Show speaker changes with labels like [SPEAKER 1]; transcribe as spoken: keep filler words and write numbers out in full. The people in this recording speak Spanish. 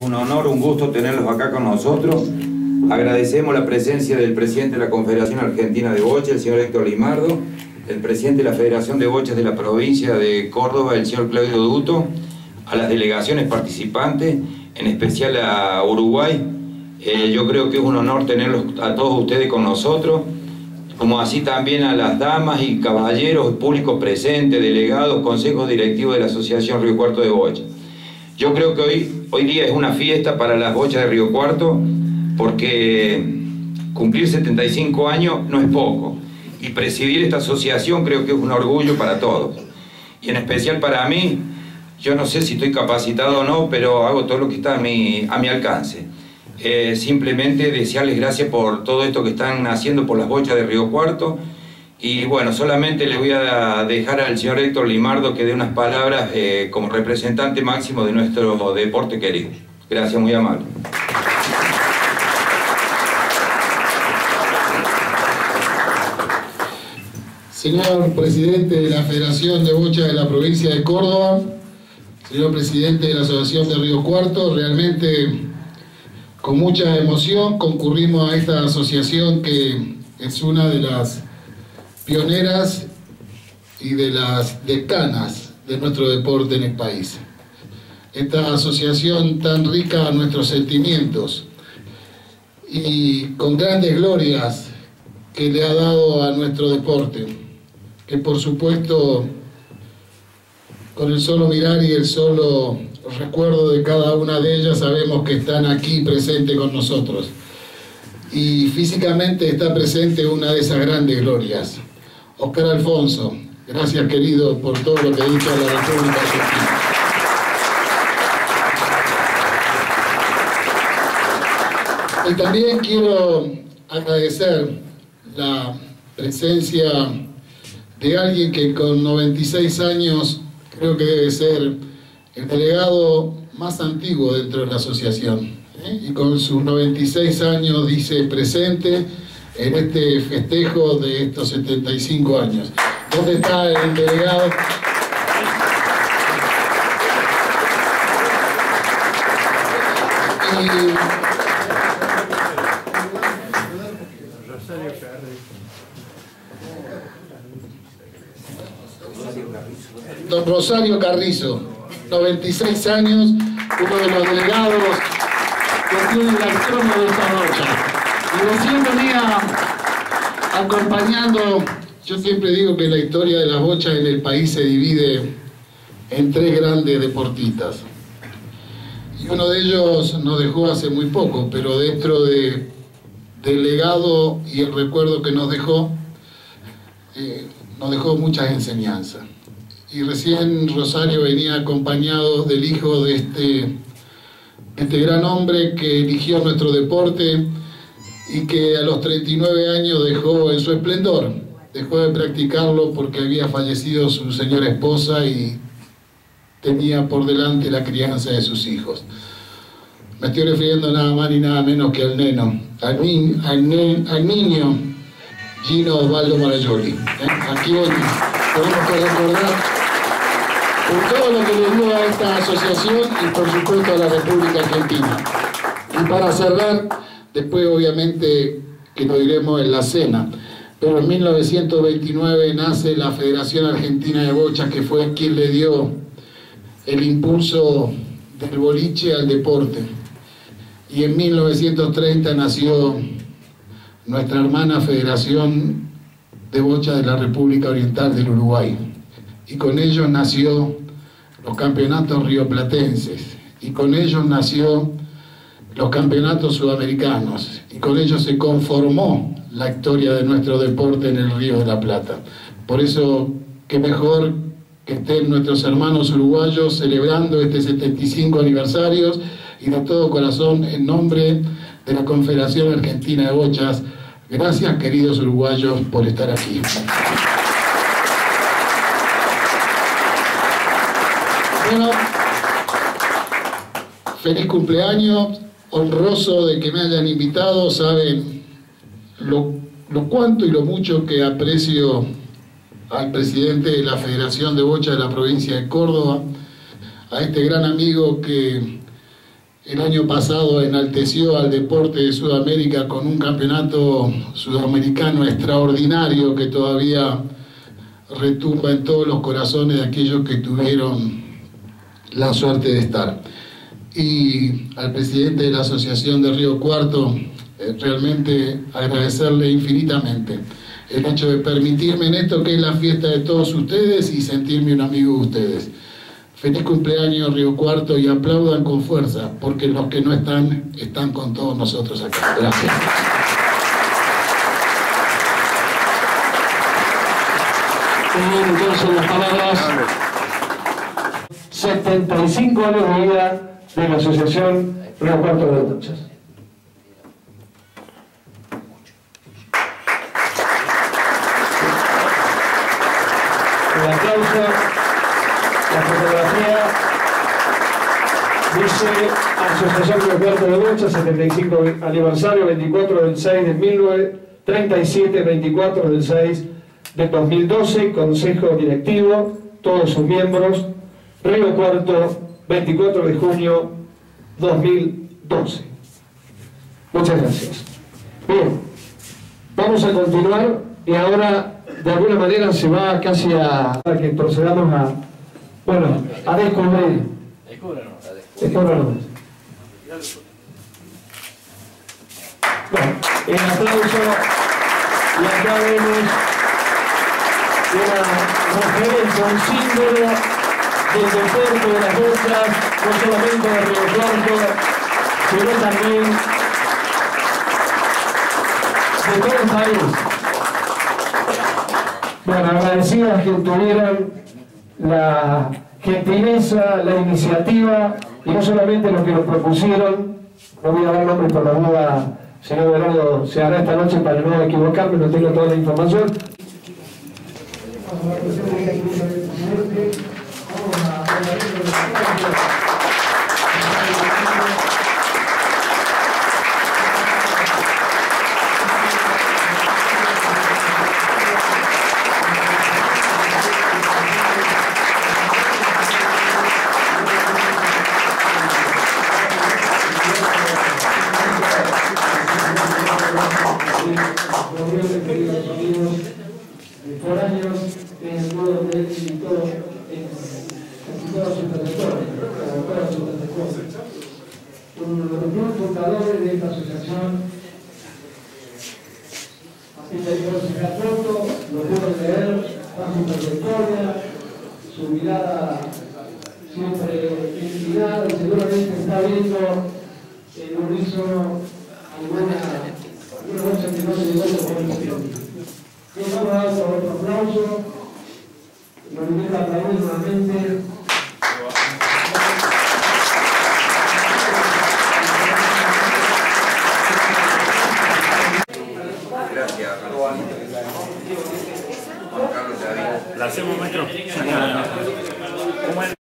[SPEAKER 1] Un honor, un gusto tenerlos acá con nosotros. Agradecemos la presencia del presidente de la Confederación Argentina de Bocha, el señor Héctor Limardo, el presidente de la Federación de Bochas de la provincia de Córdoba, el señor Claudio Duto, a las delegaciones participantes, en especial a Uruguay. Eh, yo creo que es un honor tenerlos a todos ustedes con nosotros, como así también a las damas y caballeros, públicos presentes, delegados, consejos directivos de la Asociación Río Cuarto de Bocha. Yo creo que hoy, hoy día es una fiesta para las bochas de Río Cuarto, porque cumplir setenta y cinco años no es poco, y presidir esta asociación creo que es un orgullo para todos, y en especial para mí. Yo no sé si estoy capacitado o no, pero hago todo lo que está a mi, a mi alcance. Eh, simplemente desearles gracias por todo esto que están haciendo por las bochas de Río Cuarto. Y bueno, solamente le voy a dejar al señor Héctor Limardo que dé unas palabras eh, como representante máximo de nuestro deporte querido. Gracias, muy amable.
[SPEAKER 2] Señor presidente de la Federación de Bocha de la provincia de Córdoba, señor presidente de la Asociación de Río Cuarto, realmente con mucha emoción concurrimos a esta asociación que es una de las pioneras y de las decanas de nuestro deporte en el país. Esta asociación tan rica a nuestros sentimientos y con grandes glorias que le ha dado a nuestro deporte, que por supuesto con el solo mirar y el solo recuerdo de cada una de ellas sabemos que están aquí presentes con nosotros, y físicamente está presente una de esas grandes glorias. Oscar Alfonso, gracias querido por todo lo que ha dicho a la República Argentina. Y también quiero agradecer la presencia de alguien que con noventa y seis años creo que debe ser el delegado más antiguo dentro de la asociación, ¿eh? Y con sus noventa y seis años dice presente en este festejo de estos setenta y cinco años. ¿Dónde está el delegado? Y don Rosario Carrizo, noventa y seis años, uno de los delegados que tiene la historia de esta bocha. Y recién venía acompañando, yo siempre digo que la historia de las bochas en el país se divide en tres grandes deportistas. Y uno de ellos nos dejó hace muy poco, pero dentro de, del legado y el recuerdo que nos dejó, eh, nos dejó muchas enseñanzas. Y recién Rosario venía acompañado del hijo de este, este gran hombre que eligió nuestro deporte y que a los treinta y nueve años dejó en su esplendor, dejó de practicarlo porque había fallecido su señora esposa y tenía por delante la crianza de sus hijos. Me estoy refiriendo nada más ni nada menos que al neno, al, ni, al, ne, al niño Gino Osvaldo Marajoli, ¿eh? A quien tenemos que recordar por todo lo que le dio a esta asociación y por supuesto a la República Argentina. Y para cerrar, después obviamente que lo diremos en la cena, pero en mil novecientos veintinueve nace la Federación Argentina de Bocha, que fue quien le dio el impulso del boliche al deporte. Y en mil novecientos treinta nació nuestra hermana Federación de Bocha de la República Oriental del Uruguay. Y con ellos nació los campeonatos rioplatenses, y con ellos nació los campeonatos sudamericanos, y con ellos se conformó la historia de nuestro deporte en el Río de la Plata. Por eso, qué mejor que estén nuestros hermanos uruguayos celebrando este setenta y cinco aniversarios, y de todo corazón, en nombre de la Confederación Argentina de Bochas, gracias queridos uruguayos por estar aquí. Bueno, feliz cumpleaños, honroso de que me hayan invitado. Saben lo, lo cuánto y lo mucho que aprecio al presidente de la Federación de Bocha de la provincia de Córdoba, a este gran amigo que el año pasado enalteció al deporte de Sudamérica con un campeonato sudamericano extraordinario que todavía retumba en todos los corazones de aquellos que tuvieron la suerte de estar. Y al presidente de la Asociación de Río Cuarto, eh, realmente agradecerle infinitamente el hecho de permitirme en esto que es la fiesta de todos ustedes y sentirme un amigo de ustedes. Feliz cumpleaños Río Cuarto y aplaudan con fuerza, porque los que no están, están con todos nosotros acá. Gracias.
[SPEAKER 3] Entonces las palabras, setenta y cinco años de vida de la Asociación Río Cuarto de Bochas. El aplauso, la fotografía, dice Asociación Río Cuarto de Bochas, setenta y cinco aniversario, veinticuatro del seis de mil novecientos treinta y siete, veinticuatro del seis de dos mil doce, Consejo Directivo, todos sus miembros, Río Cuarto, veinticuatro de junio dos mil doce. Muchas gracias. Bien, vamos a continuar y ahora de alguna manera se va casi a, a que procedamos a, bueno, a descubrir. Descúbranos. Bueno, el aplauso, y acá vemos una referencia, un símbolo del deporte de las bochas, no solamente de Río Cuarto, sino también de todo el país. Bueno, agradecidas que tuvieran la gentileza, la iniciativa, y no solamente los que lo propusieron, no voy a dar nombres por la duda, señor Verano, se hará esta noche para no equivocarme, no tengo toda la información. Por años en el modo de él y todo en casi toda su trayectoria, toda su trayectoria. Uno de los primeros fundadores de esta asociación, así que yo se me aporto, lo puedo leer, toda su trayectoria, su mirada siempre inclinada, seguramente está viendo el unísono alguna alguna cosa que no se llegó por el tiempo. Yo vamos a dar otro aplauso, lo invito a aplaudir nuevamente.
[SPEAKER 1] Gracias.
[SPEAKER 4] La hacemos, maestro.